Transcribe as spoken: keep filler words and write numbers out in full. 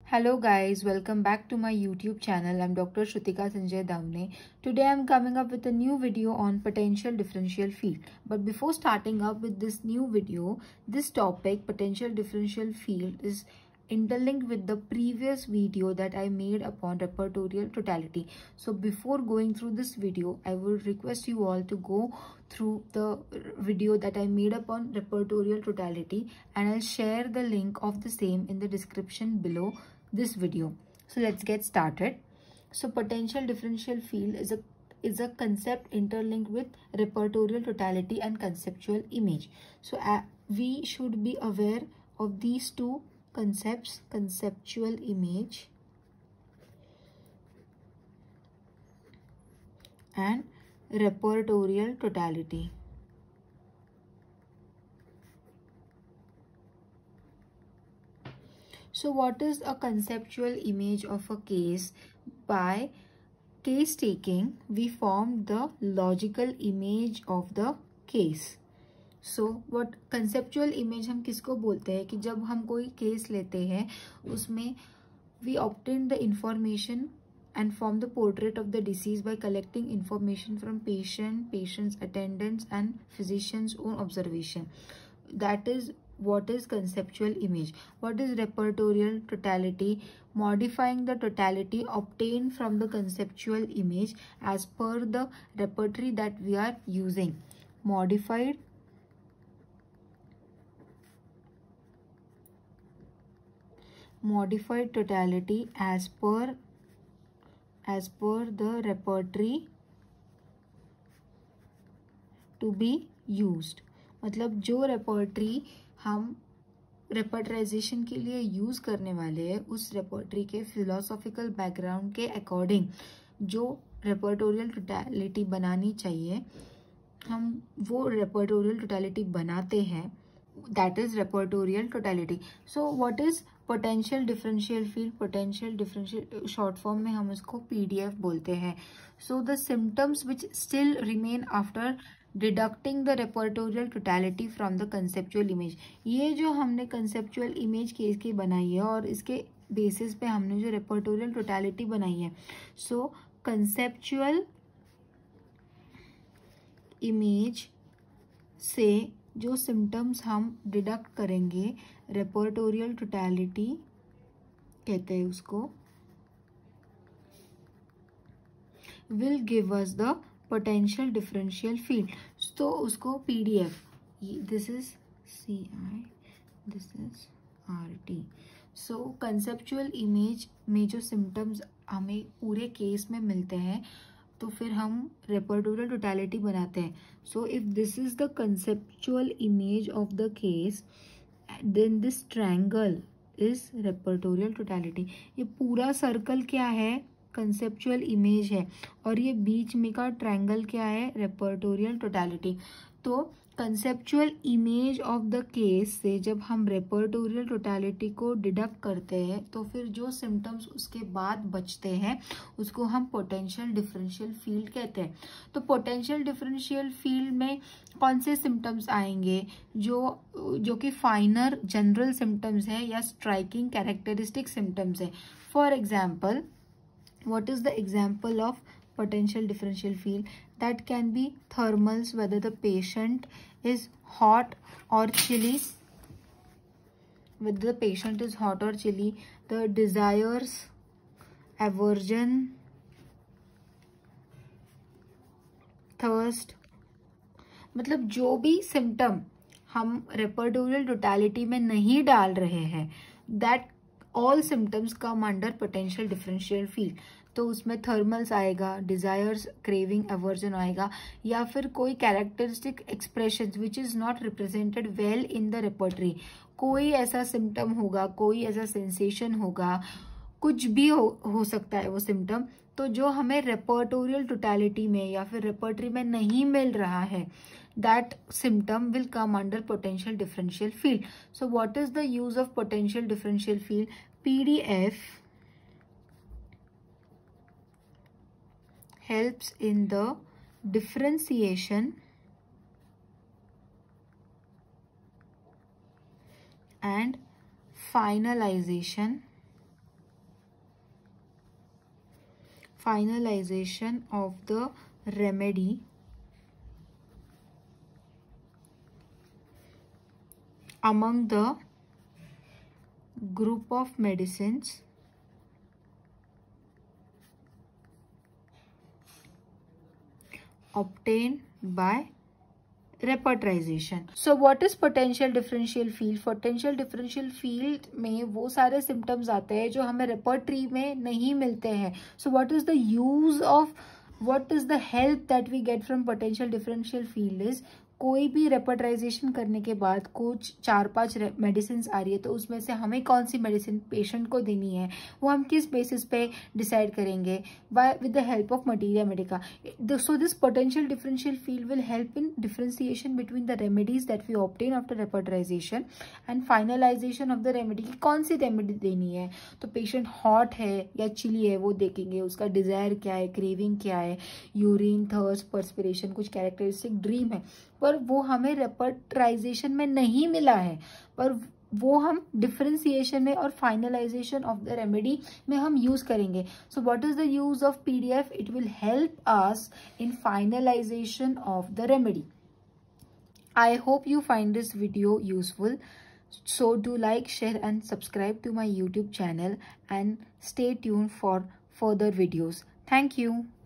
Hello guys, welcome back to my YouTube channel. I'm Doctor Shrutika Sanjay Damne. Today I'm coming up with a new video on potential differential field. But before starting up with this new video, this topic potential differential field is interlinked with the previous video that I made upon repertorial totality. So before going through this video, I would request you all to go through the video that I made upon repertorial totality, and I'll share the link of the same in the description below this video. So let's get started. So potential differential field is a is a concept interlinked with repertorial totality and conceptual image. So uh, we should be aware of these two concepts: conceptual image and repertorial totality. So what is a conceptual image of a case? By case taking, we form the logical image of the case. So what conceptual image हम किसको बोलते हैं कि जब हम कोई case लेते हैं उसमें we obtain the information and form the portrait of the deceased by collecting information from patient, patient's attendants and physician's own observation. That is what is conceptual image. What is repertorial totality? Modifying the totality obtained from the conceptual image as per the repertory that we are using. Modified modified totality as per as per the repertory to be used. मतलब जो repertory हम रेपर्टराइजेशन के लिए use करने वाले हैं उस repertory के फिलोसॉफिकल बैकग्राउंड के अकॉर्डिंग जो रेपर्टोरियल टोटलिटी बनानी चाहिए हम वो रेपर्टोरियल टोटलिटी बनाते हैं. That is repertorial totality. So what is potential differential field? Potential differential short form में हम उसको पीडीएफ बोलते हैं. So the symptoms which still remain after deducting the repertorial totality from the conceptual image. ये जो हमने कंसेप्चुअल इमेज केस की बनाई है और इसके बेसिस पे हमने जो रेपर्टोरियल टोटलिटी बनाई है, सो कंसेप्चुअल इमेज से जो सिम्टम्स हम डिडक्ट करेंगे रेपर्टोरियल टोटलिटी कहते हैं उसको, will give us the potential differential field. तो उसको PDF, this is C I, this is R T. So conceptual image में जो सिम्टम्स हमें पूरे केस में मिलते हैं तो फिर हम रेपर्टोरियल टोटलिटी बनाते हैं. So if this is the conceptual image of the case, then this triangle is repertorial totality. ये पूरा सर्कल क्या है? कंसेप्चुअल इमेज है, और ये बीच में का ट्रायंगल क्या है? Repertorial totality. तो conceptual image of the case से जब हम रेपर्टोरियल टोटलिटी को डिडक्ट करते हैं तो फिर जो सिम्टम्स उसके बाद बचते हैं उसको हम पोटेंशियल डिफरेंशियल फील्ड कहते हैं. तो पोटेंशियल डिफरेंशियल फील्ड में कौन से सिम्टम्स आएंगे? जो जो कि फाइनर जनरल सिम्टम्स है या स्ट्राइकिंग कैरेक्टरिस्टिक सिम्टम्स है. For example, what is the example of potential differential field? That can be thermals, whether the patient is hot or chilly, whether the patient is hot or chilly, the desires, aversion, thirst. मतलब जो भी symptom हम रेपर्टोरियल totality में नहीं डाल रहे हैं, that all symptoms come under potential differential field. तो उसमें थर्मल्स आएगा, डिजायर्स, क्रेविंग, एवर्जन आएगा, या फिर कोई characteristic expressions which is not represented well in the repertory. कोई ऐसा सिम्टम होगा, कोई ऐसा सेंसेशन होगा, कुछ भी हो, हो सकता है वो सिम्टम, तो जो हमें रेपर्टोरियल टोटलिटी में या फिर रेपर्टरी में नहीं मिल रहा है, that symptom will come under potential differential field. So what is the use of potential differential field? P D F helps in the differentiation and finalization finalization of the remedy among the group of medicines obtained by repertorization. So what is potential differential field? Potential differential field में वो सारे symptoms आते हैं जो हमें repertory में नहीं मिलते हैं. So what is the use of, what is the help that we get from potential differential field is, कोई भी रेपर्टराइजेशन करने के बाद कुछ चार पांच मेडिसिन आ रही है तो उसमें से हमें कौन सी मेडिसिन पेशेंट को देनी है वो हम किस बेसिस पे डिसाइड करेंगे, by with the help of materia medica. So this potential differential field will help in differentiation between the remedies that we obtain after repertorization and finalization of the remedy की कौन सी remedy देनी है. तो patient hot है या chilli है वो देखेंगे, उसका डिजायर क्या है, क्रेविंग क्या है, यूरिन, थर्स्ट, पर्सपिरेशन, कुछ कैरेक्टरिस्टिक ड्रीम है, पर वो हमें रेपर्टराइजेशन में नहीं मिला है, पर वो हम डिफरेंशिएशन में और फाइनलाइजेशन ऑफ द रेमेडी में हम यूज करेंगे. So what is the use of PDF? It will help us in finalization of the remedy. I hope you find this video useful. So do like, share and subscribe to my YouTube channel and stay tuned for further videos. Thank you.